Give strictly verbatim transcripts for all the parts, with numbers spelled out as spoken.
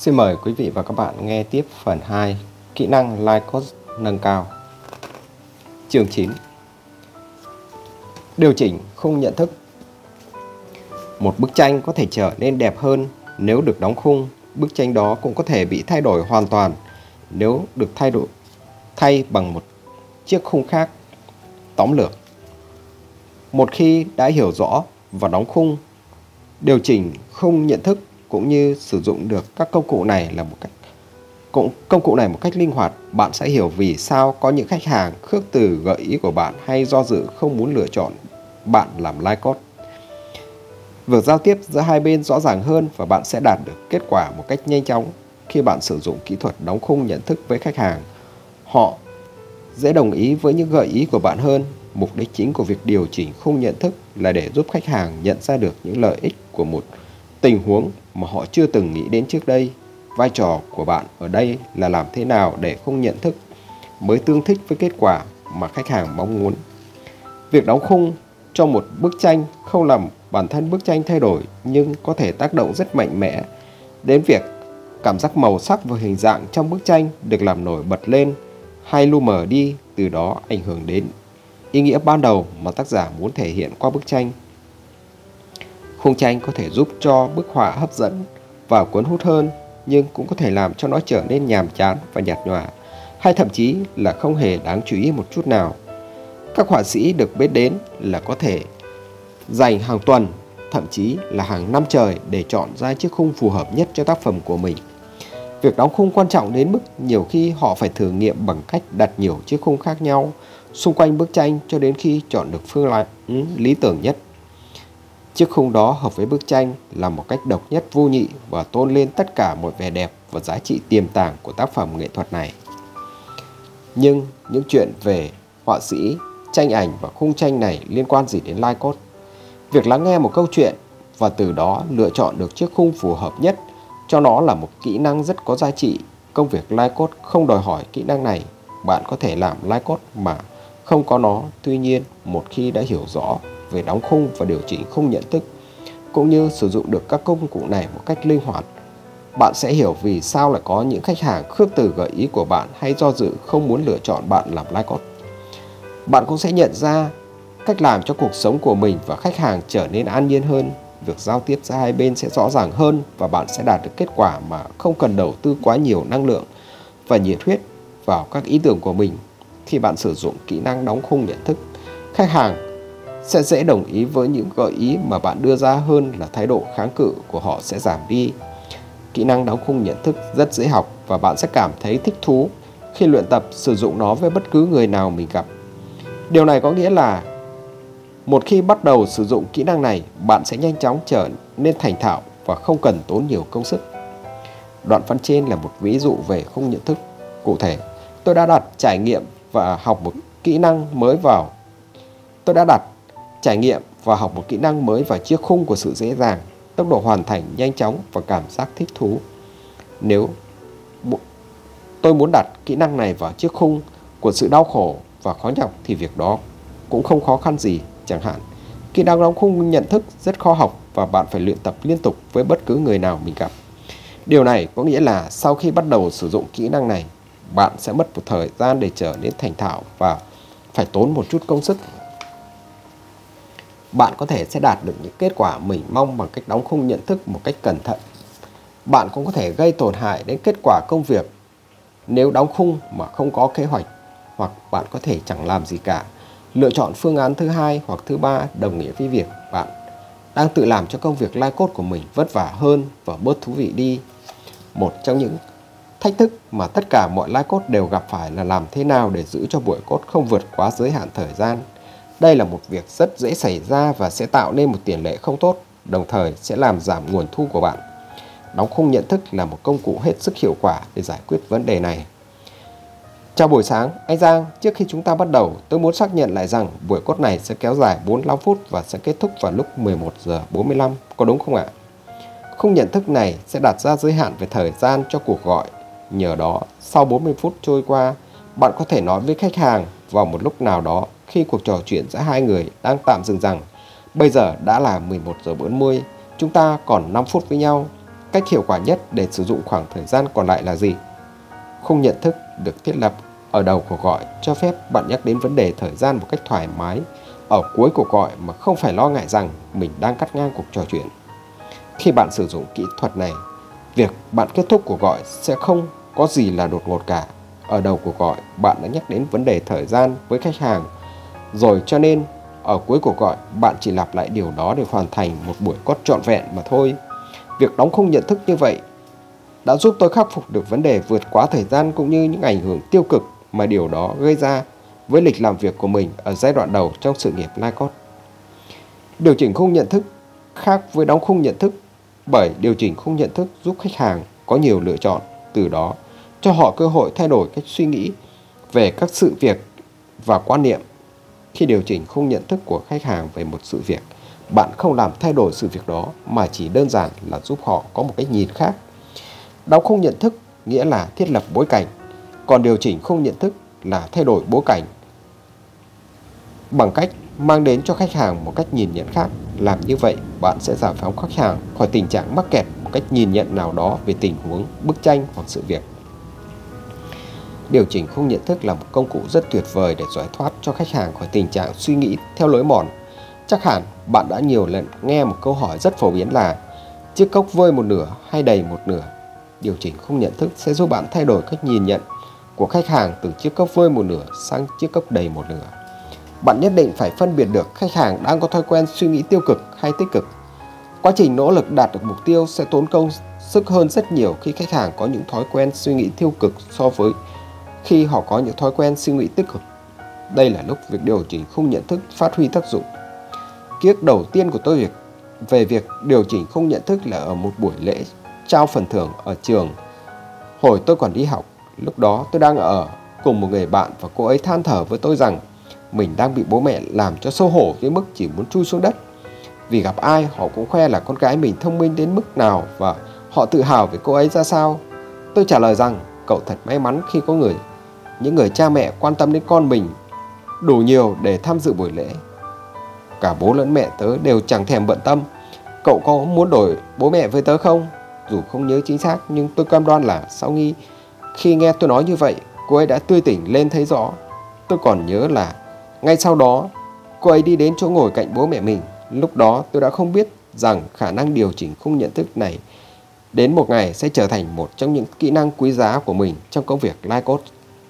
Xin mời quý vị và các bạn nghe tiếp phần hai Kỹ năng Live Code nâng cao. Chương chín. Điều chỉnh khung nhận thức. Một bức tranh có thể trở nên đẹp hơn nếu được đóng khung. Bức tranh đó cũng có thể bị thay đổi hoàn toàn nếu được thay đổi thay bằng một chiếc khung khác. Tóm lược: một khi đã hiểu rõ và đóng khung, điều chỉnh khung nhận thức cũng như sử dụng được các công cụ này là một cách cũng công cụ này một cách linh hoạt, bạn sẽ hiểu vì sao có những khách hàng khước từ gợi ý của bạn hay do dự không muốn lựa chọn bạn làm live code. Việc giao tiếp giữa hai bên rõ ràng hơn và bạn sẽ đạt được kết quả một cách nhanh chóng. Khi bạn sử dụng kỹ thuật đóng khung nhận thức với khách hàng, họ dễ đồng ý với những gợi ý của bạn hơn. Mục đích chính của việc điều chỉnh khung nhận thức là để giúp khách hàng nhận ra được những lợi ích của một tình huống mà họ chưa từng nghĩ đến trước đây. Vai trò của bạn ở đây là làm thế nào để khung nhận thức mới tương thích với kết quả mà khách hàng mong muốn. Việc đóng khung cho một bức tranh không làm bản thân bức tranh thay đổi, nhưng có thể tác động rất mạnh mẽ đến việc cảm giác màu sắc và hình dạng trong bức tranh được làm nổi bật lên hay lu mờ đi, từ đó ảnh hưởng đến ý nghĩa ban đầu mà tác giả muốn thể hiện qua bức tranh. Khung tranh có thể giúp cho bức họa hấp dẫn và cuốn hút hơn, nhưng cũng có thể làm cho nó trở nên nhàm chán và nhạt nhòa, hay thậm chí là không hề đáng chú ý một chút nào. Các họa sĩ được biết đến là có thể dành hàng tuần, thậm chí là hàng năm trời để chọn ra chiếc khung phù hợp nhất cho tác phẩm của mình. Việc đóng khung quan trọng đến mức nhiều khi họ phải thử nghiệm bằng cách đặt nhiều chiếc khung khác nhau xung quanh bức tranh cho đến khi chọn được phương án lý tưởng nhất. Chiếc khung đó hợp với bức tranh là một cách độc nhất vô nhị và tôn lên tất cả mọi vẻ đẹp và giá trị tiềm tàng của tác phẩm nghệ thuật này. Nhưng những chuyện về họa sĩ, tranh ảnh và khung tranh này liên quan gì đến live code? Việc lắng nghe một câu chuyện và từ đó lựa chọn được chiếc khung phù hợp nhất cho nó là một kỹ năng rất có giá trị. Công việc live code không đòi hỏi kỹ năng này. Bạn có thể làm live code mà không có nó. Tuy nhiên, một khi đã hiểu rõ về đóng khung và điều chỉnh khung nhận thức, cũng như sử dụng được các công cụ này một cách linh hoạt, bạn sẽ hiểu vì sao lại có những khách hàng khước từ gợi ý của bạn hay do dự không muốn lựa chọn bạn làm live code. Bạn cũng sẽ nhận ra cách làm cho cuộc sống của mình và khách hàng trở nên an nhiên hơn. Việc giao tiếp giữa hai bên sẽ rõ ràng hơn và bạn sẽ đạt được kết quả mà không cần đầu tư quá nhiều năng lượng và nhiệt huyết vào các ý tưởng của mình. Khi bạn sử dụng kỹ năng đóng khung nhận thức, khách hàng sẽ dễ đồng ý với những gợi ý mà bạn đưa ra hơn là thái độ kháng cự của họ sẽ giảm đi. Kỹ năng đóng khung nhận thức rất dễ học và bạn sẽ cảm thấy thích thú khi luyện tập sử dụng nó với bất cứ người nào mình gặp. Điều này có nghĩa là một khi bắt đầu sử dụng kỹ năng này, bạn sẽ nhanh chóng trở nên thành thạo và không cần tốn nhiều công sức. Đoạn văn trên là một ví dụ về khung nhận thức. Cụ thể, tôi đã đặt trải nghiệm và học một kỹ năng mới vào Tôi đã đặt trải nghiệm và học một kỹ năng mới vào chiếc khung của sự dễ dàng, tốc độ hoàn thành nhanh chóng và cảm giác thích thú. Nếu tôi muốn đặt kỹ năng này vào chiếc khung của sự đau khổ và khó nhọc thì việc đó cũng không khó khăn gì. Chẳng hạn, kỹ năng đóng khung nhận thức rất khó học và bạn phải luyện tập liên tục với bất cứ người nào mình gặp. Điều này có nghĩa là sau khi bắt đầu sử dụng kỹ năng này, bạn sẽ mất một thời gian để trở nên thành thạo và phải tốn một chút công sức. Bạn có thể sẽ đạt được những kết quả mình mong bằng cách đóng khung nhận thức một cách cẩn thận. Bạn cũng có thể gây tổn hại đến kết quả công việc nếu đóng khung mà không có kế hoạch, hoặc bạn có thể chẳng làm gì cả. Lựa chọn phương án thứ hai hoặc thứ ba đồng nghĩa với việc bạn đang tự làm cho công việc live code của mình vất vả hơn và bớt thú vị đi. Một trong những thách thức mà tất cả mọi live code đều gặp phải là làm thế nào để giữ cho buổi code không vượt quá giới hạn thời gian. Đây là một việc rất dễ xảy ra và sẽ tạo nên một tiền lệ không tốt, đồng thời sẽ làm giảm nguồn thu của bạn. Đóng khung nhận thức là một công cụ hết sức hiệu quả để giải quyết vấn đề này. Chào buổi sáng, anh Giang. Trước khi chúng ta bắt đầu, tôi muốn xác nhận lại rằng buổi code này sẽ kéo dài bốn mươi lăm phút và sẽ kết thúc vào lúc mười một giờ bốn mươi lăm, có đúng không ạ? Khung nhận thức này sẽ đặt ra giới hạn về thời gian cho cuộc gọi. Nhờ đó, sau bốn mươi phút trôi qua, bạn có thể nói với khách hàng vào một lúc nào đó khi cuộc trò chuyện giữa hai người đang tạm dừng rằng bây giờ đã là mười một giờ bốn mươi, chúng ta còn năm phút với nhau. cách hiệu quả nhất để sử dụng khoảng thời gian còn lại là gì? Khung nhận thức được thiết lập ở đầu cuộc gọi cho phép bạn nhắc đến vấn đề thời gian một cách thoải mái ở cuối cuộc gọi mà không phải lo ngại rằng mình đang cắt ngang cuộc trò chuyện. Khi bạn sử dụng kỹ thuật này, việc bạn kết thúc cuộc gọi sẽ không có gì là đột ngột cả. Ở đầu cuộc gọi, bạn đã nhắc đến vấn đề thời gian với khách hàng rồi, cho nên ở cuối cuộc gọi, bạn chỉ lặp lại điều đó để hoàn thành một buổi cốt trọn vẹn mà thôi. Việc đóng khung nhận thức như vậy đã giúp tôi khắc phục được vấn đề vượt quá thời gian cũng như những ảnh hưởng tiêu cực mà điều đó gây ra với lịch làm việc của mình ở giai đoạn đầu trong sự nghiệp live coach. Điều chỉnh khung nhận thức khác với đóng khung nhận thức, bởi điều chỉnh khung nhận thức giúp khách hàng có nhiều lựa chọn, từ đó cho họ cơ hội thay đổi cách suy nghĩ về các sự việc và quan niệm. Khi điều chỉnh khung nhận thức của khách hàng về một sự việc, bạn không làm thay đổi sự việc đó mà chỉ đơn giản là giúp họ có một cách nhìn khác. Đóng khung nhận thức nghĩa là thiết lập bối cảnh, còn điều chỉnh khung nhận thức là thay đổi bối cảnh bằng cách mang đến cho khách hàng một cách nhìn nhận khác. Làm như vậy, bạn sẽ giải phóng khách hàng khỏi tình trạng mắc kẹt một cách nhìn nhận nào đó về tình huống, bức tranh hoặc sự việc. Điều chỉnh khung nhận thức là một công cụ rất tuyệt vời để giải thoát cho khách hàng khỏi tình trạng suy nghĩ theo lối mòn. Chắc hẳn bạn đã nhiều lần nghe một câu hỏi rất phổ biến là chiếc cốc vơi một nửa hay đầy một nửa. Điều chỉnh khung nhận thức sẽ giúp bạn thay đổi cách nhìn nhận của khách hàng từ chiếc cốc vơi một nửa sang chiếc cốc đầy một nửa. Bạn nhất định phải phân biệt được khách hàng đang có thói quen suy nghĩ tiêu cực hay tích cực. Quá trình nỗ lực đạt được mục tiêu sẽ tốn công sức hơn rất nhiều khi khách hàng có những thói quen suy nghĩ tiêu cực so với khi họ có những thói quen suy nghĩ tích cực. Đây là lúc việc điều chỉnh khung nhận thức phát huy tác dụng. Ký ức đầu tiên của tôi việc về việc điều chỉnh khung nhận thức là ở một buổi lễ trao phần thưởng ở trường. Hồi tôi còn đi học, lúc đó tôi đang ở cùng một người bạn và cô ấy than thở với tôi rằng mình đang bị bố mẹ làm cho xấu hổ với mức chỉ muốn chui xuống đất. Vì gặp ai họ cũng khoe là con gái mình thông minh đến mức nào và họ tự hào về cô ấy ra sao. Tôi trả lời rằng cậu thật may mắn khi có người những người cha mẹ quan tâm đến con mình đủ nhiều để tham dự buổi lễ. Cả bố lẫn mẹ tớ đều chẳng thèm bận tâm. Cậu có muốn đổi bố mẹ với tớ không? Dù không nhớ chính xác, nhưng tôi cam đoan là sau nghi khi nghe tôi nói như vậy, cô ấy đã tươi tỉnh lên thấy rõ. Tôi còn nhớ là ngay sau đó, cô ấy đi đến chỗ ngồi cạnh bố mẹ mình. Lúc đó tôi đã không biết rằng khả năng điều chỉnh khung nhận thức này đến một ngày sẽ trở thành một trong những kỹ năng quý giá của mình trong công việc life coach.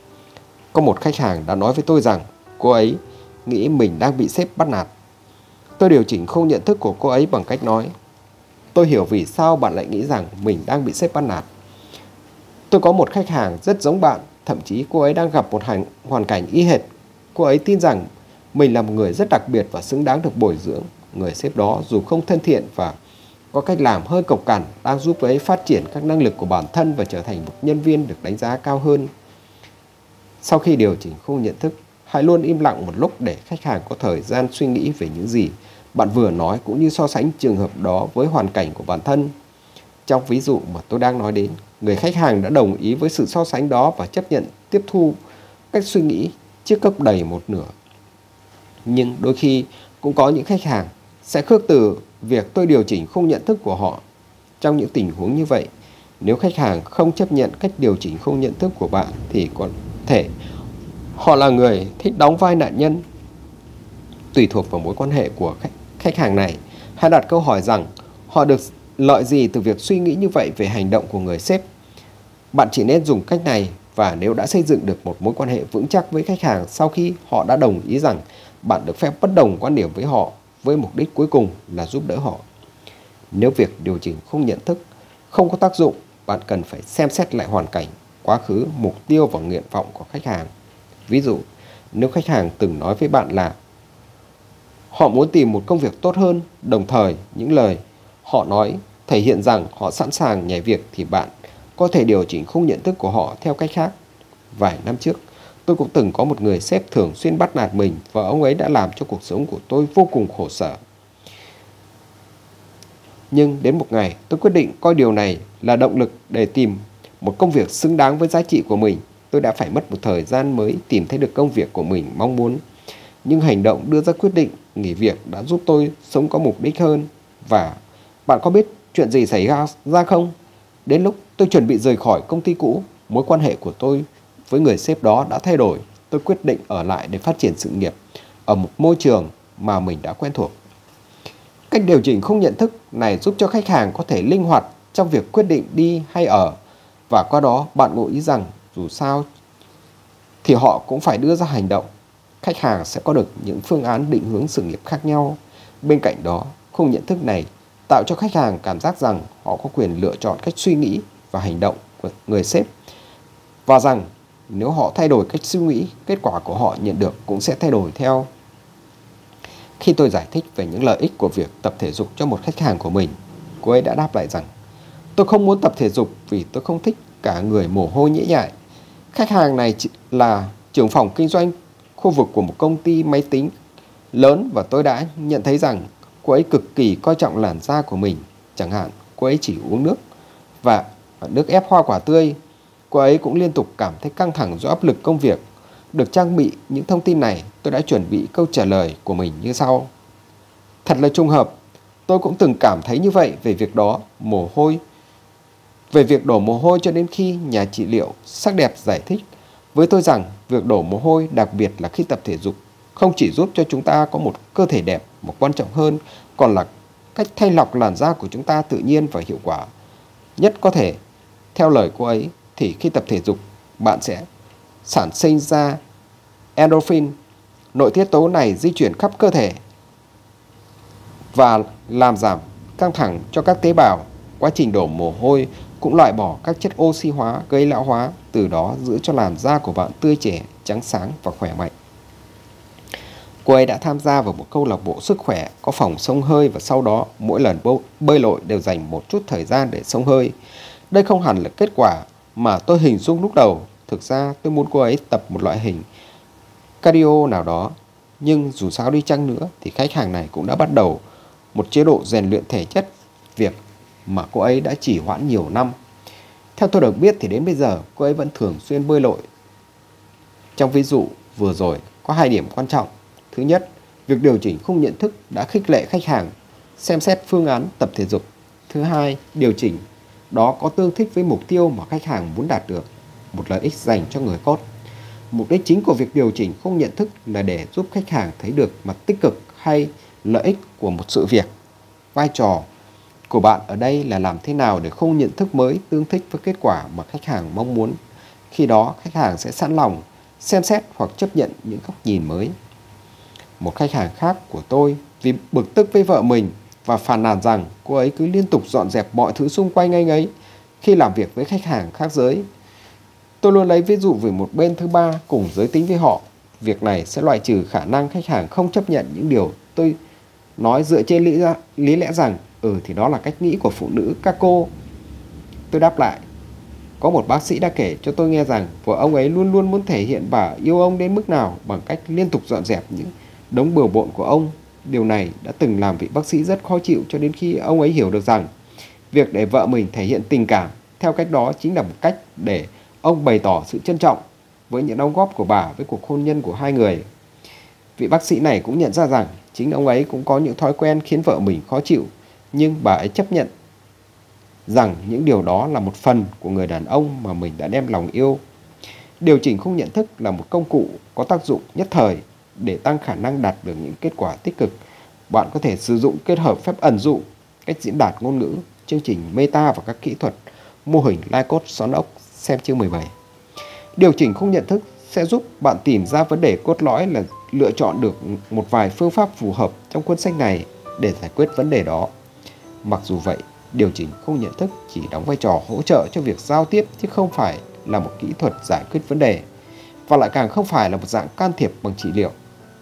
Có một khách hàng đã nói với tôi rằng cô ấy nghĩ mình đang bị sếp bắt nạt. Tôi điều chỉnh khung nhận thức của cô ấy bằng cách nói: tôi hiểu vì sao bạn lại nghĩ rằng mình đang bị sếp bắt nạt. Tôi có một khách hàng rất giống bạn, thậm chí cô ấy đang gặp một hành, hoàn cảnh y hệt. Cô ấy tin rằng mình là một người rất đặc biệt và xứng đáng được bồi dưỡng. Người sếp đó dù không thân thiện và có cách làm hơi cộc cằn, đang giúp cô ấy phát triển các năng lực của bản thân và trở thành một nhân viên được đánh giá cao hơn. Sau khi điều chỉnh khung nhận thức, hãy luôn im lặng một lúc để khách hàng có thời gian suy nghĩ về những gì bạn vừa nói, cũng như so sánh trường hợp đó với hoàn cảnh của bản thân. Trong ví dụ mà tôi đang nói đến, người khách hàng đã đồng ý với sự so sánh đó và chấp nhận tiếp thu cách suy nghĩ chiếc cốc đầy một nửa. Nhưng đôi khi cũng có những khách hàng sẽ khước từ việc tôi điều chỉnh khung nhận thức của họ. Trong những tình huống như vậy, nếu khách hàng không chấp nhận cách điều chỉnh khung nhận thức của bạn thì có thể họ là người thích đóng vai nạn nhân. Tùy thuộc vào mối quan hệ của khách, khách hàng này, hãy đặt câu hỏi rằng họ được lợi gì từ việc suy nghĩ như vậy về hành động của người sếp. Bạn chỉ nên dùng cách này, và nếu đã xây dựng được một mối quan hệ vững chắc với khách hàng sau khi họ đã đồng ý rằng bạn được phép bất đồng quan điểm với họ, với mục đích cuối cùng là giúp đỡ họ. Nếu việc điều chỉnh khung nhận thức không có tác dụng, bạn cần phải xem xét lại hoàn cảnh, quá khứ, mục tiêu và nguyện vọng của khách hàng. Ví dụ, nếu khách hàng từng nói với bạn là họ muốn tìm một công việc tốt hơn, đồng thời những lời họ nói thể hiện rằng họ sẵn sàng nhảy việc, thì bạn có thể điều chỉnh khung nhận thức của họ theo cách khác. Vài năm trước, tôi cũng từng có một người sếp thường xuyên bắt nạt mình, và ông ấy đã làm cho cuộc sống của tôi vô cùng khổ sở. Nhưng đến một ngày, tôi quyết định coi điều này là động lực để tìm một công việc xứng đáng với giá trị của mình. Tôi đã phải mất một thời gian mới tìm thấy được công việc của mình mong muốn. Nhưng hành động đưa ra quyết định nghỉ việc đã giúp tôi sống có mục đích hơn. Và bạn có biết chuyện gì xảy ra ra không? Đến lúc tôi chuẩn bị rời khỏi công ty cũ, mối quan hệ của tôi với người sếp đó đã thay đổi. Tôi quyết định ở lại để phát triển sự nghiệp ở một môi trường mà mình đã quen thuộc. Cách điều chỉnh khung nhận thức này giúp cho khách hàng có thể linh hoạt trong việc quyết định đi hay ở, và qua đó bạn ngụ ý rằng dù sao thì họ cũng phải đưa ra hành động. Khách hàng sẽ có được những phương án định hướng sự nghiệp khác nhau. Bên cạnh đó, khung nhận thức này tạo cho khách hàng cảm giác rằng họ có quyền lựa chọn cách suy nghĩ và hành động của người sếp, và rằng nếu họ thay đổi cách suy nghĩ, kết quả của họ nhận được cũng sẽ thay đổi theo. Khi tôi giải thích về những lợi ích của việc tập thể dục cho một khách hàng của mình, cô ấy đã đáp lại rằng tôi không muốn tập thể dục vì tôi không thích cả người mồ hôi nhễ nhại. Khách hàng này là trưởng phòng kinh doanh khu vực của một công ty máy tính lớn, và tôi đã nhận thấy rằng cô ấy cực kỳ coi trọng làn da của mình. Chẳng hạn, cô ấy chỉ uống nước và nước ép hoa quả tươi. Cô ấy cũng liên tục cảm thấy căng thẳng do áp lực công việc. Được trang bị những thông tin này, tôi đã chuẩn bị câu trả lời của mình như sau. Thật là trùng hợp, tôi cũng từng cảm thấy như vậy về việc đó, mồ hôi. Về việc đổ mồ hôi, cho đến khi nhà trị liệu sắc đẹp giải thích với tôi rằng việc đổ mồ hôi, đặc biệt là khi tập thể dục, không chỉ giúp cho chúng ta có một cơ thể đẹp, mà quan trọng hơn còn là cách thanh lọc làn da của chúng ta tự nhiên và hiệu quả nhất có thể. Theo lời cô ấy thì khi tập thể dục, bạn sẽ sản sinh ra endorphin. Nội tiết tố này di chuyển khắp cơ thể và làm giảm căng thẳng cho các tế bào. Quá trình đổ mồ hôi cũng loại bỏ các chất oxy hóa gây lão hóa, từ đó giữ cho làn da của bạn tươi trẻ, trắng sáng và khỏe mạnh. Cô ấy đã tham gia vào một câu lạc bộ sức khỏe có phòng xông hơi, và sau đó mỗi lần bơi lội đều dành một chút thời gian để xông hơi. Đây không hẳn là kết quả mà tôi hình dung lúc đầu. Thực ra tôi muốn cô ấy tập một loại hình cardio nào đó. Nhưng dù sao đi chăng nữa thì khách hàng này cũng đã bắt đầu một chế độ rèn luyện thể chất, việc mà cô ấy đã trì hoãn nhiều năm. Theo tôi được biết thì đến bây giờ cô ấy vẫn thường xuyên bơi lội. Trong ví dụ vừa rồi có hai điểm quan trọng. Thứ nhất, việc điều chỉnh khung nhận thức đã khích lệ khách hàng xem xét phương án tập thể dục. Thứ hai, điều chỉnh đó có tương thích với mục tiêu mà khách hàng muốn đạt được, một lợi ích dành cho người coach. Mục đích chính của việc điều chỉnh khung nhận thức là để giúp khách hàng thấy được mặt tích cực hay lợi ích của một sự việc. Vai trò của bạn ở đây là làm thế nào để khung nhận thức mới tương thích với kết quả mà khách hàng mong muốn. Khi đó, khách hàng sẽ sẵn lòng xem xét hoặc chấp nhận những góc nhìn mới. Một khách hàng khác của tôi vì bực tức với vợ mình và phàn nàn rằng cô ấy cứ liên tục dọn dẹp mọi thứ xung quanh anh ấy khi làm việc với khách hàng khác giới. Tôi luôn lấy ví dụ về một bên thứ ba cùng giới tính với họ. Việc này sẽ loại trừ khả năng khách hàng không chấp nhận những điều tôi nói dựa trên lý, lý lẽ rằng ừ thì đó là cách nghĩ của phụ nữ các cô. Tôi đáp lại, có một bác sĩ đã kể cho tôi nghe rằng vợ ông ấy luôn luôn muốn thể hiện bà yêu ông đến mức nào bằng cách liên tục dọn dẹp những đống bừa bộn của ông. Điều này đã từng làm vị bác sĩ rất khó chịu, cho đến khi ông ấy hiểu được rằng việc để vợ mình thể hiện tình cảm theo cách đó chính là một cách để ông bày tỏ sự trân trọng với những đóng góp của bà với cuộc hôn nhân của hai người. Vị bác sĩ này cũng nhận ra rằng chính ông ấy cũng có những thói quen khiến vợ mình khó chịu, nhưng bà ấy chấp nhận rằng những điều đó là một phần của người đàn ông mà mình đã đem lòng yêu. Điều chỉnh khung nhận thức là một công cụ có tác dụng nhất thời để tăng khả năng đạt được những kết quả tích cực. Bạn có thể sử dụng kết hợp phép ẩn dụ, cách diễn đạt ngôn ngữ, chương trình meta và các kỹ thuật mô hình Life Coach xoắn ốc, xem chương mười bảy. Điều chỉnh khung nhận thức sẽ giúp bạn tìm ra vấn đề cốt lõi, là lựa chọn được một vài phương pháp phù hợp trong cuốn sách này để giải quyết vấn đề đó. Mặc dù vậy, điều chỉnh khung nhận thức chỉ đóng vai trò hỗ trợ cho việc giao tiếp, chứ không phải là một kỹ thuật giải quyết vấn đề, và lại càng không phải là một dạng can thiệp bằng trị liệu.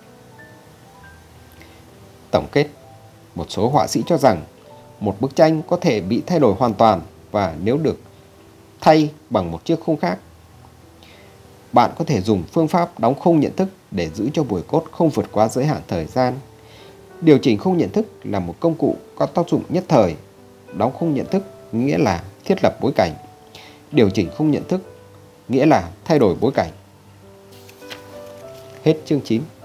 Tổng kết, một số họa sĩ cho rằng một bức tranh có thể bị thay đổi hoàn toàn, và nếu được thay bằng một chiếc khung khác. Bạn có thể dùng phương pháp đóng khung nhận thức để giữ cho buổi cốt không vượt quá giới hạn thời gian. Điều chỉnh khung nhận thức là một công cụ có tác dụng nhất thời. Đóng khung nhận thức nghĩa là thiết lập bối cảnh. Điều chỉnh khung nhận thức nghĩa là thay đổi bối cảnh. Hết chương chín.